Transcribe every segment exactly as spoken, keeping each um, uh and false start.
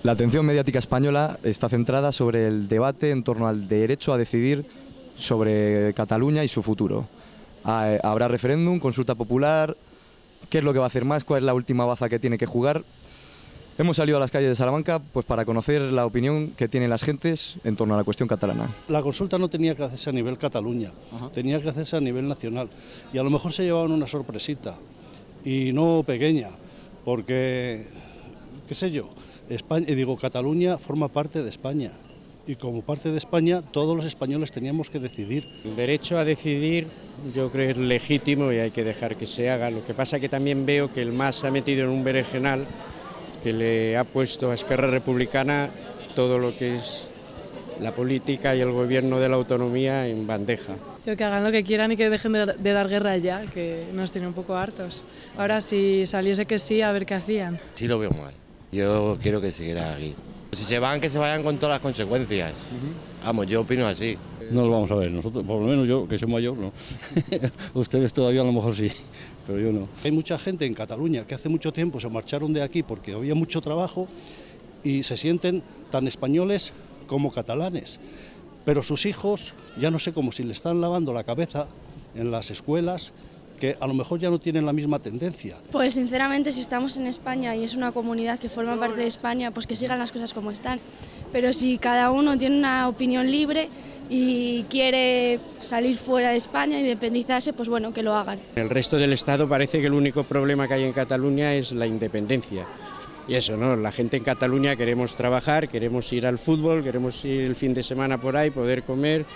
La atención mediática española está centrada sobre el debate en torno al derecho a decidir sobre Cataluña y su futuro. Habrá referéndum, consulta popular, qué es lo que va a hacer más, cuál es la última baza que tiene que jugar. Hemos salido a las calles de Salamanca pues para conocer la opinión que tienen las gentes en torno a la cuestión catalana. La consulta no tenía que hacerse a nivel Cataluña, Ajá. tenía que hacerse a nivel nacional y a lo mejor se llevaban una sorpresita y no pequeña, porque, qué sé yo, España, digo, Cataluña forma parte de España y como parte de España todos los españoles teníamos que decidir. El derecho a decidir yo creo que es legítimo y hay que dejar que se haga. Lo que pasa que también veo que el M A S se ha metido en un berenjenal que le ha puesto a Esquerra Republicana todo lo que es la política y el gobierno de la autonomía en bandeja. Yo que hagan lo que quieran y que dejen de, de dar guerra ya, que nos tiene un poco hartos. Ahora si saliese que sí, a ver qué hacían. Sí lo veo mal, yo quiero que siguiera aquí. Si se van, que se vayan con todas las consecuencias. Uh-huh. Vamos, yo opino así. No lo vamos a ver, nosotros, por lo menos yo, que soy mayor, no. Ustedes todavía a lo mejor sí, pero yo no. Hay mucha gente en Cataluña que hace mucho tiempo se marcharon de aquí porque había mucho trabajo y se sienten tan españoles como catalanes. Pero sus hijos, ya no sé, como si le están lavando la cabeza en las escuelas, que a lo mejor ya no tienen la misma tendencia. Pues sinceramente, si estamos en España y es una comunidad que forma parte de España, pues que sigan las cosas como están. Pero si cada uno tiene una opinión libre y quiere salir fuera de España, independizarse, pues bueno, que lo hagan. El resto del Estado parece que el único problema que hay en Cataluña es la independencia. Y eso, ¿no? La gente en Cataluña queremos trabajar, queremos ir al fútbol, queremos ir el fin de semana por ahí, poder comer.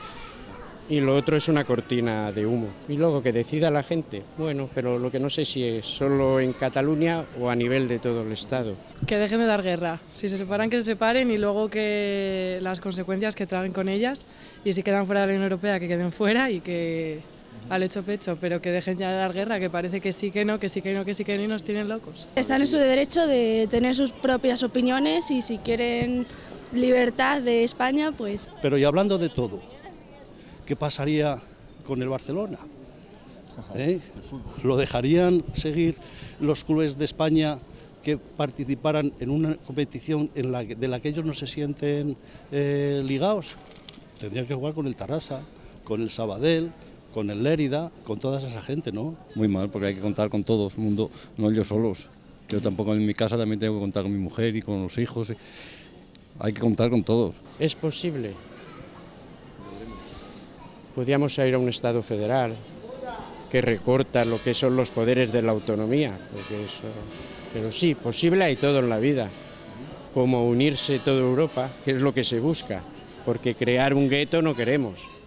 Y lo otro es una cortina de humo. Y luego que decida la gente, bueno, pero lo que no sé si es solo en Cataluña o a nivel de todo el Estado. Que dejen de dar guerra. Si se separan, que se separen y luego que las consecuencias que traguen con ellas. Y si quedan fuera de la Unión Europea, que queden fuera y que al hecho pecho, pero que dejen ya de dar guerra, que parece que sí, que no, que sí, que no, que sí, que no y nos tienen locos. Están en su derecho de tener sus propias opiniones y si quieren libertad de España, pues... Pero y hablando de todo, ¿qué pasaría con el Barcelona? ¿Eh? ¿Lo dejarían seguir los clubes de España que participaran en una competición en la que, de la que ellos no se sienten eh, ligados? Tendrían que jugar con el Tarrasa, con el Sabadell, con el Lérida, con toda esa gente, ¿no? Muy mal, porque hay que contar con todo el mundo, no ellos solos. Yo tampoco en mi casa también tengo que contar con mi mujer y con los hijos. Hay que contar con todos. ¿Es posible? Podríamos ir a un Estado federal que recorta lo que son los poderes de la autonomía, porque eso, pero sí, posible hay todo en la vida, como unirse toda Europa, que es lo que se busca, porque crear un gueto no queremos.